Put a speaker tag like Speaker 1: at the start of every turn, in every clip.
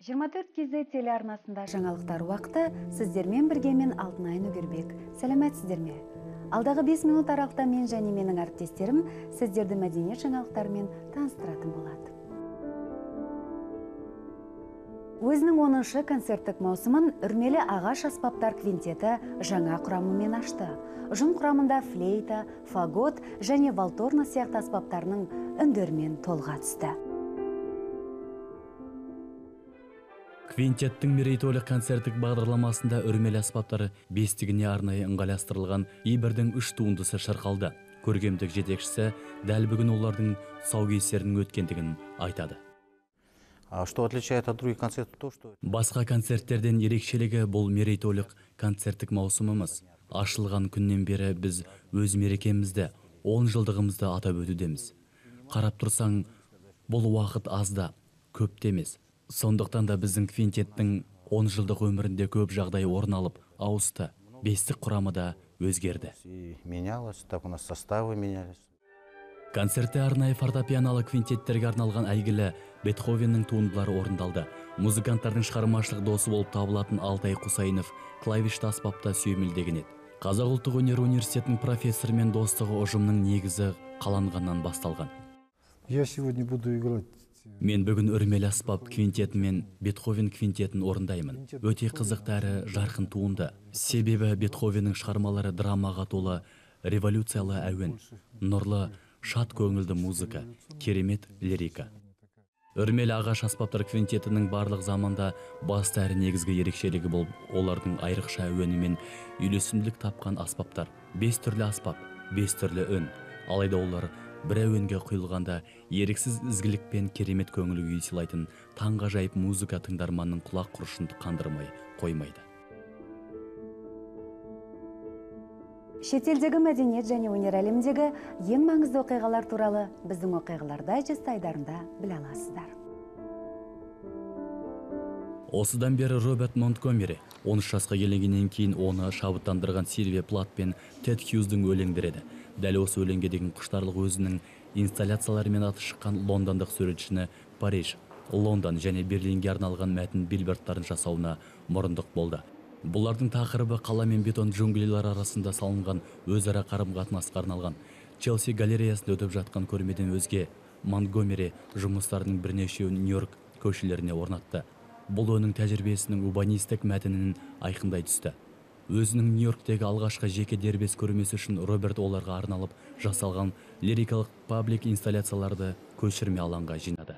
Speaker 1: 24 кезе телеарнасында жаңалықтар уақыты сіздермен бірге мен Алтынай Нөгербек. Сәлеметсіздер ме? Алдағы 5 минут аралықта мен және менің әріптестерім сіздерді мәдениет жаңалықтарымен таныстыратын болады. Өзінің 10-шы концерттік маусымын үрмелі ағаш аспаптар квинтеті жаңа құрамымен ашты. Ұжым құрамында флейта, фагот және валторна сияқты аспаптарының үндермен толға түсті.
Speaker 2: Квинтеттің мерейтойлық концерттік бағдарламасында үрмелі аспаптары бестігіне арнайы ыңғайластырылған Ибердің 3 туындысы шырқалды. Көркемдік жетекшісі дәл бүгін олардың тұсаукесерінің өткендігін айтады.
Speaker 3: Что отличает от других концертов то, что...
Speaker 2: Басқа концерттерден ерекшелігі бұл мерейтойлық концерттік маусымымыз. Ашылған күннен бері біз өз мерекемізді, 10 жылдығымызды атап өтудеміз. Қарап тұрсаң, бұл уақыт азда, көп емес. Сондықтан да біздің квинтеттің 10 жылдық өмірінде көп жағдай орын алып, ауысты. Бестік құрамы да өзгерді.
Speaker 3: Менялось, так у нас составы менялись.
Speaker 2: Концертте арнайы фортепианалы квинтеттерге арналған әйгілі Бетховеннің туындылары орындалды. Музыканттардың шығармашылық досы болып табылатын Алтай Құсайынов клавишті аспапта сүйемелдеген еді. Қазақ ұлттық өнер университетінің профессорымен достығы ұжымның негізі қаланғаннан басталған.
Speaker 4: Я сегодня буду играть.
Speaker 2: Мен бүгін үрмелі аспап квинтеті мен Бетховен квинтетін орындаймын. Өте қызықты әрі жарқын туынды. Себебі Бетховеннің шығармалары драмаға толы, революциялы әуен, нұрлы, шат көңілді музыка, керемет лирика. Үрмелі ағаш аспаптар квинтетінің барлық заманда басты әрі негізгі ерекшелігі болып, олардың айрықша әуенімен үйлесімділік тапқан аспаптар. 5 түрлі аспап, 5 түрлі үн. Алайда олар бір әуенге құйылғанда еріксіз ізгілік пен керемет көңіл күй сыйлайтын таңғажайып музыка тыңдарманның құлақ құрышын қандырмай қоймайды.
Speaker 1: Шетелдегі мәдениет және өнер әлемдегі ең маңызды оқиғалар туралы біздің оқиғалар дайджест айдарында біле аласыздар.
Speaker 2: Осыдан бері Роберт Монтгомери 13 жасқа келгеннен кейін оны шабыттандырған Сильвия Плат пен Тед Хьюздың өлеңдері. Дәл осы өлеңге деген құштарлық өзінің инсталляцияларымен аты шыққан лондондық суретшіні Париж, Лондон және Берлинге арналған мәтін билбордтарын жасауына мұрындық болды. Бұлардың тақырыбы қала мен бетон джунглилар арасында салынған өзара қарым-қатынасқа арналған. Челси галереясында өтіп жатқан көрмеден өзге Монтгомери жұмыстарының бірнешеуін Нью-Йорк көшелеріне орнатты. Бұл оның тәжірибесінің урбанистік мәтінін айқындай түсті. Өзінің Нью-Йорктегі алғашқы жеке дербес көрмесі үшін Роберт оларға арналып жасалған лирикалық паблик инсталляцияларды көшірме алаңға жинады.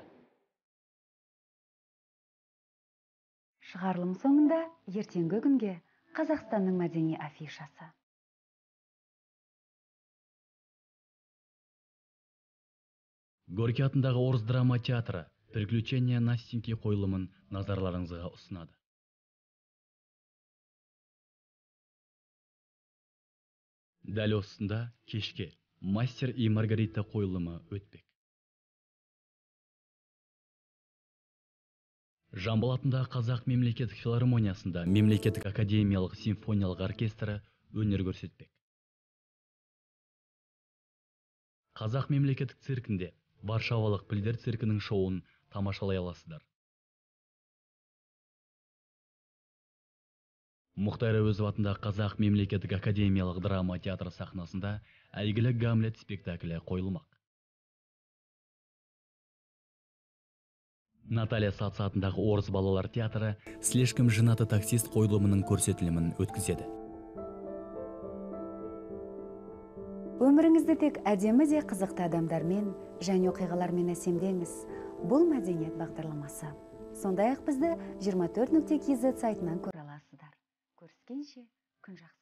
Speaker 1: Шығарылым соңында ертеңгі күнге Қазақстанның мәдени афишасы.
Speaker 2: Горький атындағы Орыс драма театры «Приключения Настеньки» қойылымын назарларыңызға ұсынады. Дәл осында кешке «Мастер и Маргарита» қойылымы өтпек. Жамбыл атындағы Қазақ мемлекеттік филармониясында мемлекеттік академиялық симфониялық оркестрі өнер көрсетпек. Қазақ мемлекеттік циркінде Варшавалық пілдер циркінің шоуын тамашалай аласыздар. Мұхтар Әуезов атындағы Қазақ мемлекеттік академиялық драма театры сахнасында әйгілі Гамлет спектаклі қойылмақ. Наталья Сац атындағы Орыс балалар театры «Слишком женатый таксист» қойылымының көрсетілімін өткізеді.
Speaker 1: Өміріңізді тек әдемі де қызықты адамдармен және оқиғалармен әсемдеңіз. Бұл мәдениет бағдарламасы. Сондай-ақ бізді 24.kz сайтынан көре аласыздар. Көріскенше күн жақсы.